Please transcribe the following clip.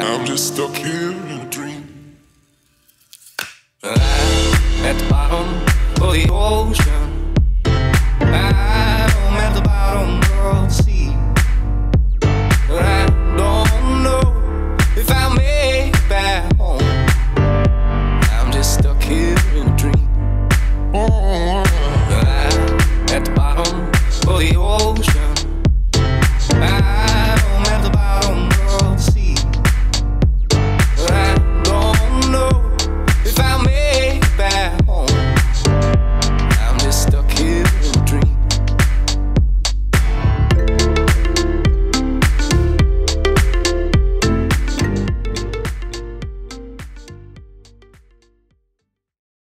I'm just stuck here in a dream. I'm at the bottom of the ocean. I'm at the bottom of the sea. But I don't know if I'll make it back home. I'm just stuck here in a dream. I'm at the bottom of the ocean.